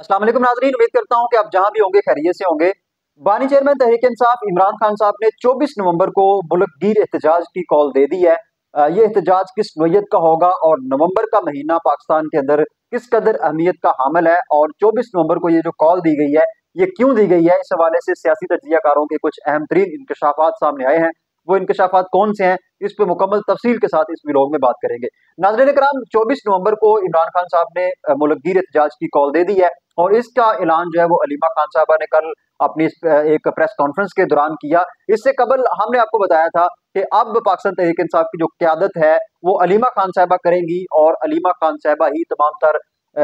अस्सलाम वालेकुम नाज़रीन, उम्मीद करता हूं कि आप जहां भी होंगे खैरियत से होंगे। बानी चेयरमैन तहरीक इंसाफ इमरान खान साहब ने 24 नवंबर को मुल्कगीर एहतजाज की कॉल दे दी है। ये एहतजाज किस नोयत का होगा और नवंबर का महीना पाकिस्तान के अंदर किस कदर अहमियत का हामिल है और 24 नवंबर को ये जो कॉल दी गई है ये क्यों दी गई है, इस हवाले से सियासी तज्जियाकारों के कुछ अहम तरीन इंकशाफात सामने आए हैं। वो इंकशाफात कौन से हैं, इस पर मुकम्मल तफसील के साथ इस व्लॉग में बात करेंगे। नाज़रीन कराम, 24 नवंबर को इमरान खान साहब ने मुल्कगीर एहतजाज की कॉल दे दी है और इसका ऐलान जो है वो अलीमा खान साहबा ने कल अपनी एक प्रेस कॉन्फ्रेंस के दौरान किया। इससे कबल हमने आपको बताया था कि अब पाकिस्तान तहरीक इंसाफ की जो क्यादत है वो अलीमा खान साहबा करेंगी और अलीमा खान साहबा ही तमाम तर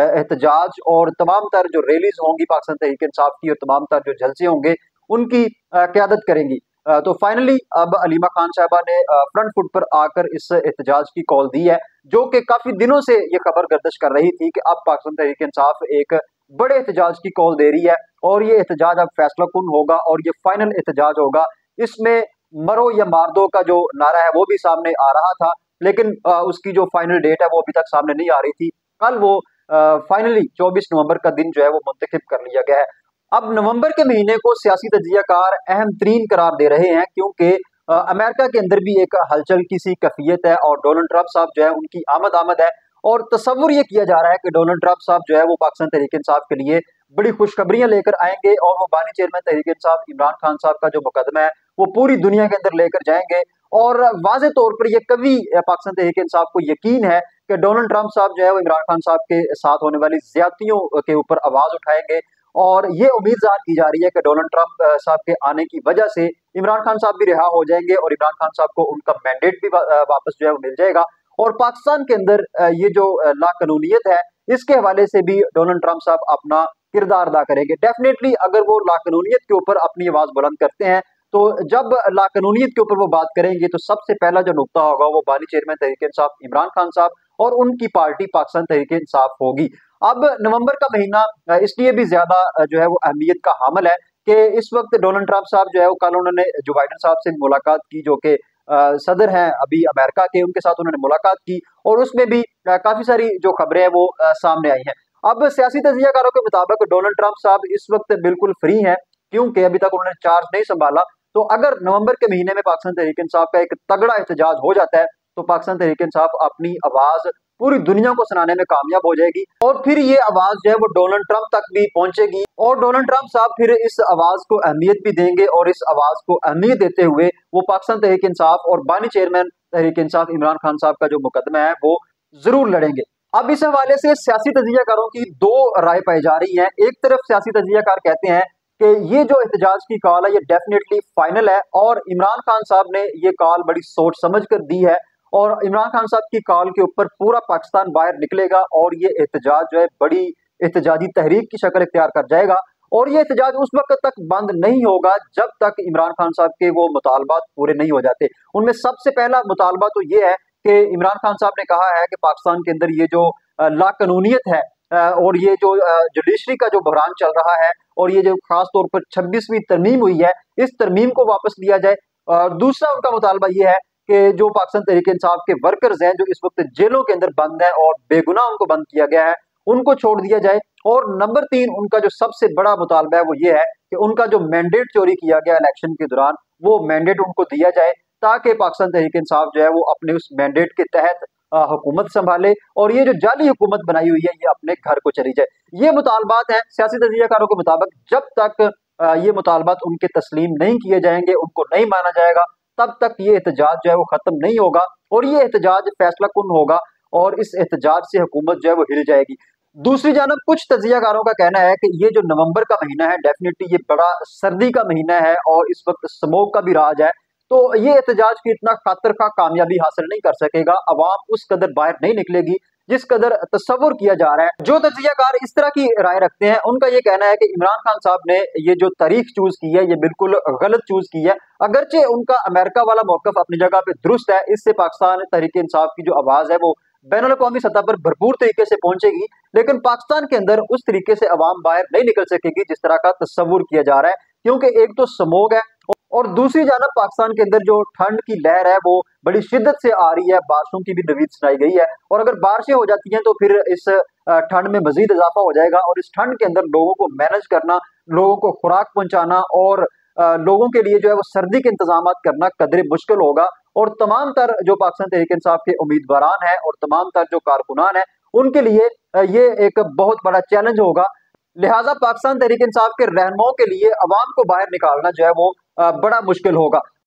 एहतजाज और तमाम तर जो रैलीज होंगी पाकिस्तान तहरीक इंसाफ की और तमाम तर जो जलसे होंगे उनकी क्यादत करेंगी। तो फाइनली अब अलीमा खान साहबा ने फ्रंट फुट पर आकर इस एहतजाज की कॉल दी है, जो कि काफी दिनों से ये खबर गर्दिश कर रही थी कि अब पाकिस्तान तहरीक इंसाफ एक बड़े एहतजाज की कॉल दे रही है और ये एहतजाज अब फैसला कुन होगा और ये फाइनल एहतजाज होगा। इसमें मरो या मार दो का जो नारा है वो भी सामने आ रहा था, लेकिन उसकी जो फाइनल डेट है वो अभी तक सामने नहीं आ रही थी। कल वो फाइनली 24 नवंबर का दिन जो है वो मुंतखब कर लिया गया है। अब नवंबर के महीने को सियासी तज्जियाकार अहम तरीन करार दे रहे हैं, क्योंकि अमेरिका के अंदर भी एक हलचल की सी कैफियत है और डोनाल्ड ट्रंप साहब जो है उनकी आमद है और तस्वुर ये किया जा रहा है कि डोनाल्ड ट्रंप साहब जो है वो पाकिस्तान तहरीक इंसाफ के लिए बड़ी खुशखबरियां लेकर आएंगे और वो बानी चेयरमैन तहरीक इंसाफ इमरान खान साहब का जो मुकदमा है वो पूरी दुनिया के अंदर लेकर जाएंगे। और वाज़े तौर पर यह कभी पाकिस्तान तहरीक इंसाफ को यकीन है कि डोनाल्ड ट्रंप साहब जो है वो इमरान खान साहब के साथ होने वाली ज्यादतियों के ऊपर आवाज उठाएंगे और ये उम्मीद जाहिर की जा रही है कि डोनाल्ड ट्रंप साहब के आने की वजह से इमरान खान साहब भी रिहा हो जाएंगे और इमरान खान साहब को उनका मैंडेट भी वापस जो है वो मिल जाएगा। और पाकिस्तान के अंदर ये जो लाकानूनियत है इसके हवाले से भी डोनाल्ड ट्रंप साहब अपना किरदार अदा करेंगे। डेफिनेटली अगर वो लाकानूनियत के ऊपर अपनी आवाज बुलंद करते हैं तो जब लाकानूनियत के ऊपर वो बात करेंगे तो सबसे पहला जो नुकता होगा वो बानी चेयरमैन तहरीक इंसाफ इमरान खान साहब और उनकी पार्टी पाकिस्तान तहरीक इंसाफ होगी। अब नवंबर का महीना इसलिए भी ज्यादा जो है वो अहमियत का हामिल है कि इस वक्त डोनाल्ड ट्रंप साहब जो है वो कल उन्होंने जो बाइडन साहब से मुलाकात की, जो कि सदर हैं अभी अमेरिका के, उनके साथ उन्होंने मुलाकात की और उसमें भी काफी सारी जो खबरें हैं वो सामने आई हैं। अब सियासी तज्जियाकारों के मुताबिक डोनाल्ड ट्रंप साहब इस वक्त बिल्कुल फ्री हैं, क्योंकि अभी तक उन्होंने चार्ज नहीं संभाला। तो अगर नवंबर के महीने में पाकिस्तान तहरीक इंसाफ का एक तगड़ा एहतजाज हो जाता है तो पाकिस्तान तहरीक इंसाफ अपनी आवाज पूरी दुनिया को सुनाने में कामयाब हो जाएगी और फिर ये आवाज जो है वो डोनाल्ड ट्रंप तक भी पहुंचेगी और डोनाल्ड ट्रंप साहब फिर इस आवाज को अहमियत भी देंगे और इस आवाज को अहमियत देते हुए वो पाकिस्तान तहरीक इंसाफ और बानी चेयरमैन तहरीक इंसाफ इमरान खान साहब का जो मुकदमा है वो जरूर लड़ेंगे। अब इस हवाले से सियासी तज्जियाकारों की दो राय पाई जा रही है। एक तरफ सियासी तज्जियाकार कहते हैं कि ये जो एहतजाज की कॉल है ये डेफिनेटली फाइनल है और इमरान खान साहब ने ये कॉल बड़ी सोच समझ कर दी है और इमरान खान साहब की कॉल के ऊपर पूरा पाकिस्तान बाहर निकलेगा और ये एहतजाज जो है बड़ी एहतजाजी तहरीक की शक्ल इख्तियार कर जाएगा। और ये एहतजाज उस वक्त तक बंद नहीं होगा जब तक इमरान खान साहब के वो मुतालबात पूरे नहीं हो जाते। उनमें सबसे पहला मुतालबा तो ये है कि इमरान खान साहब ने कहा है कि पाकिस्तान के अंदर ये जो लाकानूनियत है और ये जो जुडिशरी का जो बहरान चल रहा है और ये जो खास तौर पर 26वीं तरमीम हुई है इस तरमीम को वापस लिया जाए। दूसरा उनका मुतालबा ये है कि जो पाकिस्तान तहरीक इंसाफ के वर्कर्स हैं जो इस वक्त जेलों के अंदर बंद हैं और बेगुनाह उनको बंद किया गया है उनको छोड़ दिया जाए। और नंबर 3 उनका जो सबसे बड़ा मुतालबा है वो ये है कि उनका जो मैंडेट चोरी किया गया इलेक्शन के दौरान वो मैंडेट उनको दिया जाए ताकि पाकिस्तान तहरीक इंसाफ जो है वो अपने उस मैंडेट के तहत हुकूमत संभाले और ये जो जाली हुकूमत बनाई हुई है ये अपने घर को चली जाए। ये मुतालबात हैं सियासी तज्जियाकारों के मुताबिक। जब तक ये मुतालबात उनके तस्लीम नहीं किए जाएंगे, उनको नहीं माना जाएगा, तब तक ये एहतजाज जो है वो खत्म नहीं होगा और ये एहतजाज फैसला कुन होगा और इस एहतजाज से हुकूमत जो है वो हिल जाएगी। दूसरी जानब कुछ तज्जियाकारों का कहना है कि ये जो नवंबर का महीना है डेफिनेटली ये बड़ा सर्दी का महीना है और इस वक्त स्मोक का भी राज है, तो ये एहतजाज की इतना खातर खा कामयाबी हासिल नहीं कर सकेगा। अवाम उस कदर बाहर नहीं निकलेगी जिस कदर तस्वुर किया जा रहा है। जो तज्जियाकार इस तरह की राय रखते हैं उनका ये कहना है कि इमरान खान साहब ने ये जो तारीख चूज की है ये बिल्कुल गलत चूज की है। अगरचे उनका अमेरिका वाला मौकफ अपनी जगह पे दुरुस्त है, इससे पाकिस्तान तहरीक इंसाफ की जो आवाज है वो बैनुल अक़वामी सतह पर भरपूर तरीके से पहुंचेगी, लेकिन पाकिस्तान के अंदर उस तरीके से अवाम बाहर नहीं निकल सकेगी जिस तरह का तस्वुर किया जा रहा है। क्योंकि एक तो स्मोक है और दूसरी जानब पाकिस्तान के अंदर जो ठंड की लहर है वो बड़ी शिद्दत से आ रही है, बारिशों की भी नवीद सुनाई गई है। और अगर बारिशें हो जाती हैं तो फिर इस ठंड में मजीद इजाफा हो जाएगा, और इस ठंड के अंदर लोगों को मैनेज करना, लोगों को खुराक पहुंचाना और लोगों के लिए जो है वो सर्दी के इंतजाम करना कदरे मुश्किल होगा। और तमाम तर जो पाकिस्तान तहरीक इंसाफ के उम्मीदवारान हैं और तमाम तर जो कारकुनान हैं, उनके लिए ये एक बहुत बड़ा चैलेंज होगा। लिहाजा पाकिस्तान तहरीक इंसाफ के रहनुमाओं के लिए अवाम को बाहर निकालना जो है वो बड़ा मुश्किल होगा।